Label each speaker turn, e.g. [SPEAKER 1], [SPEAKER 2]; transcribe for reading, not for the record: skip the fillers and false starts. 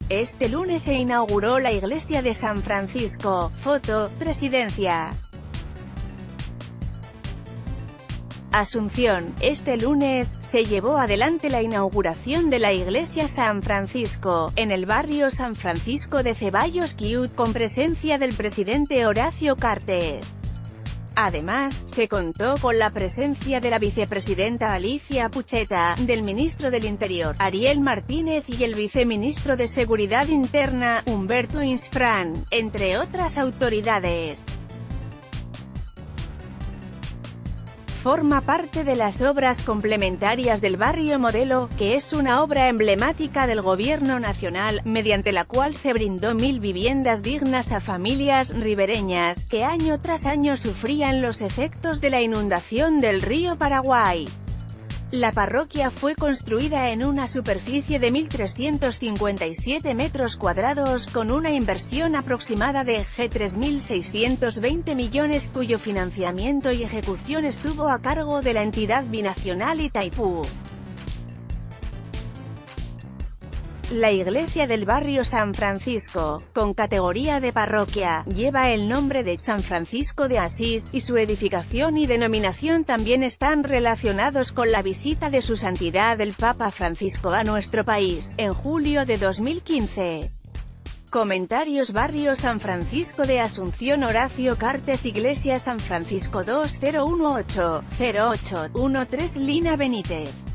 [SPEAKER 1] Este lunes se inauguró la iglesia de San Francisco. Foto, Presidencia. Asunción. Este lunes, se llevó adelante la inauguración de la iglesia San Francisco, en el barrio San Francisco de Ceballos Ciudad, con presencia del presidente Horacio Cartes. Además, se contó con la presencia de la vicepresidenta Alicia Puceta, del ministro del Interior, Ariel Martínez, y el viceministro de Seguridad Interna, Humberto Insfrán, entre otras autoridades. Forma parte de las obras complementarias del Barrio Modelo, que es una obra emblemática del Gobierno Nacional, mediante la cual se brindó 1000 viviendas dignas a familias ribereñas, que año tras año sufrían los efectos de la inundación del río Paraguay. La parroquia fue construida en una superficie de 1.357 metros cuadrados, con una inversión aproximada de 3.620 millones, cuyo financiamiento y ejecución estuvo a cargo de la entidad binacional Itaipú. La iglesia del barrio San Francisco, con categoría de parroquia, lleva el nombre de San Francisco de Asís, y su edificación y denominación también están relacionados con la visita de su santidad el Papa Francisco a nuestro país, en julio de 2015. Comentarios. Barrio San Francisco de Asunción, Horacio Cartes. Iglesia San Francisco 2018-0813 Lina Benítez.